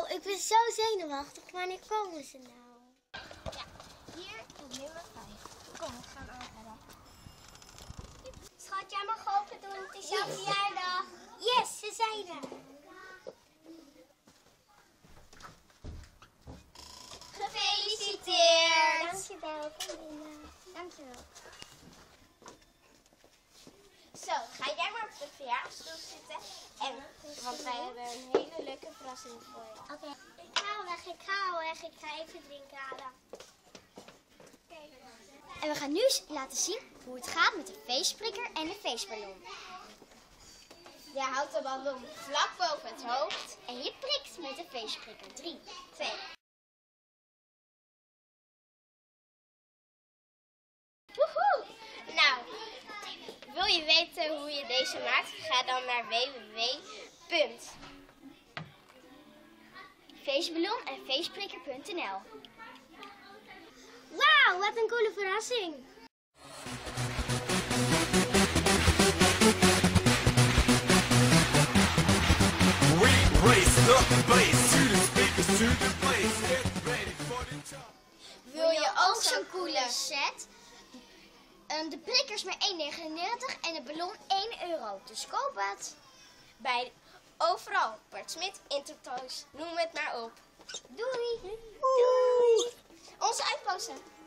ik ben zo zenuwachtig. Wanneer komen ze nou? Ja, hier op nummer 5. Kom, we gaan aanhalen. Schat, jij mag open doen. Het is jouw verjaardag. Yes, ze zijn er. Gefeliciteerd! Dankjewel, vriendinnen. Dankjewel. Zo, ga jij maar op de verjaardagsstoel zitten. Want wij hebben een hele leuke verrassing voor je. Oké. Ik ga al weg. Ik ga even drinken halen. En we gaan nu laten zien hoe het gaat met de feestprikker en de feestballon. Je houdt de ballon vlak boven het hoofd. En je prikt met de feestprikker. 3, 2. Woehoe! Nou, wil je weten hoe je deze maakt? Ga dan naar feestballon en feestprikker.nl. Wauw, wat een coole verrassing. Wil je ook zo'n coole set? De prikkers maar €1,99 en de ballon €1. Dus koop het. bij overal? Bart Smit, Intertoys, noem het maar op. Doei! Onze uitpassen.